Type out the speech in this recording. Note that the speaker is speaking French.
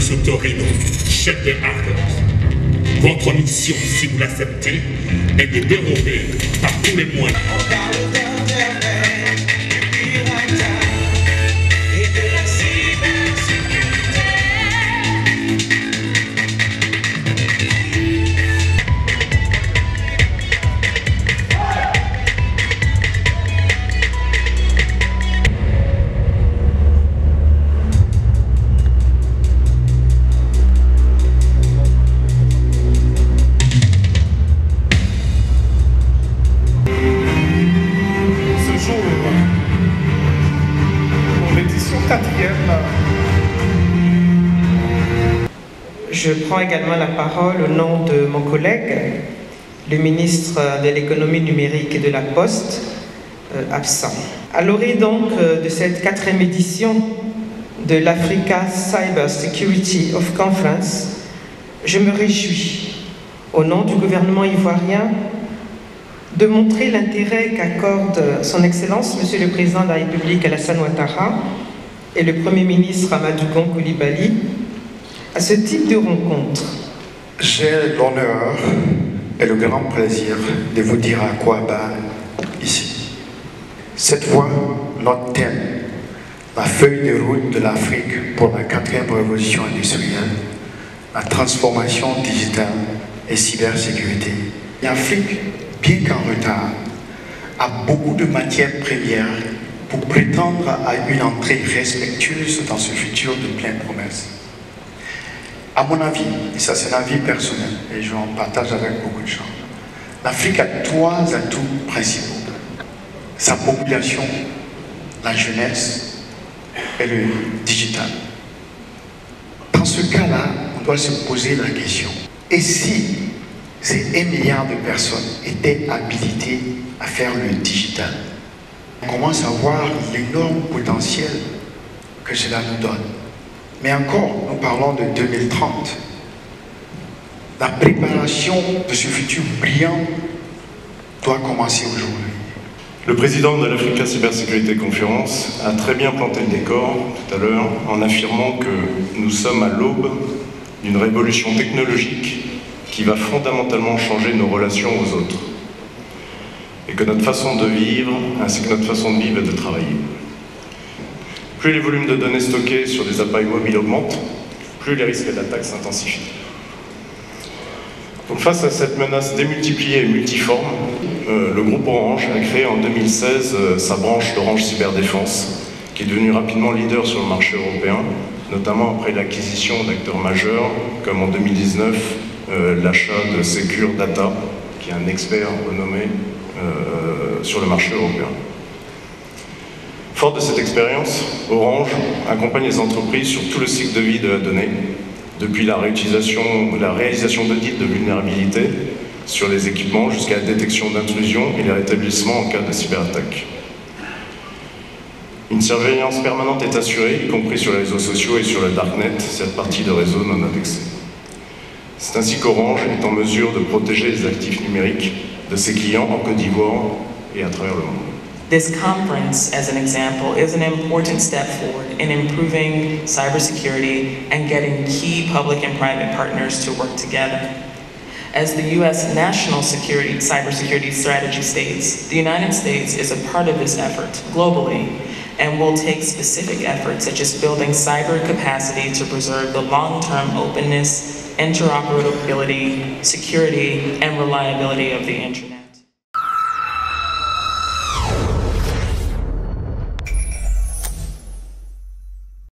Torino, chef des hackers. Votre mission, si vous l'acceptez, est de dérober par tous les moyens. Je prends également la parole au nom de mon collègue, le ministre de l'économie numérique et de la Poste, absent. À l'orée donc de cette 4e édition de l'Africa Cyber Security of Conference, je me réjouis, au nom du gouvernement ivoirien, de montrer l'intérêt qu'accorde son Excellence, Monsieur le Président de la République Alassane Ouattara et le Premier ministre Amadou Gon Coulibaly, à ce type de rencontre. J'ai l'honneur et le grand plaisir de vous dire à quoi bas ici. Cette fois, notre thème, la feuille de route de l'Afrique pour la 4e révolution industrielle, la transformation digitale et cybersécurité. L'Afrique, bien qu'en retard, a beaucoup de matières premières pour prétendre à une entrée respectueuse dans ce futur de pleine promesse. À mon avis, et ça c'est un avis personnel, et je en partage avec beaucoup de gens, l'Afrique a 3 atouts principaux. Sa population, la jeunesse et le digital. Dans ce cas-là, on doit se poser la question, et si ces 1 milliard de personnes étaient habilitées à faire le digital? On commence à voir l'énorme potentiel que cela nous donne. Mais encore, nous parlons de 2030. La préparation de ce futur brillant doit commencer aujourd'hui. Le président de l'Africa Cybersécurité Conference a très bien planté le décor tout à l'heure en affirmant que nous sommes à l'aube d'une révolution technologique qui va fondamentalement changer nos relations aux autres et que notre façon de vivre ainsi que notre façon de vivre et de travailler. Plus les volumes de données stockées sur des appareils mobiles augmentent, plus les risques d'attaque s'intensifient. Donc face à cette menace démultipliée et multiforme, le groupe Orange a créé en 2016 sa branche d'Orange Cyberdéfense, qui est devenue rapidement leader sur le marché européen, notamment après l'acquisition d'acteurs majeurs, comme en 2019 l'achat de Secure Data, qui est un expert renommé sur le marché européen. Fort de cette expérience, Orange accompagne les entreprises sur tout le cycle de vie de la donnée, depuis la réalisation d'audits de vulnérabilité sur les équipements jusqu'à la détection d'intrusion et les rétablissements en cas de cyberattaque. Une surveillance permanente est assurée, y compris sur les réseaux sociaux et sur le darknet, cette partie de réseau non indexée. C'est ainsi qu'Orange est en mesure de protéger les actifs numériques de ses clients en Côte d'Ivoire et à travers le monde. This conference, as an example, is an important step forward in improving cybersecurity and getting key public and private partners to work together. As the U.S. National Cybersecurity Strategy states, the United States is a part of this effort globally and will take specific efforts such as building cyber capacity to preserve the long-term openness, interoperability, security, and reliability of the Internet.